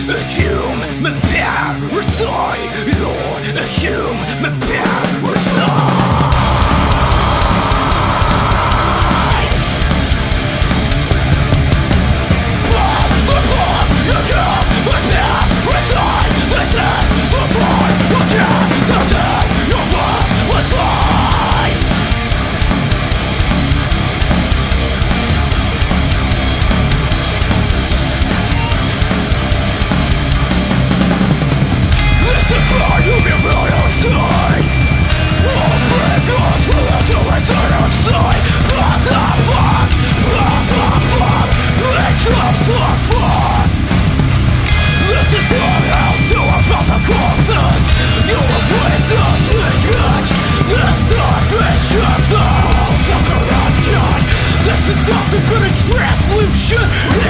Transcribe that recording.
Human parasite, you're a human parasite. Bomb the bomb, you kill my parasite. This is the fight, you can't take your bloodless life. This is why you be outside. I'll break us for the doors outside. What the fuck? What the fuck? Make up so fun. This is our house to our father corpses. You will witness it. This stuff is just a whole corruption. This is nothing but a translusion.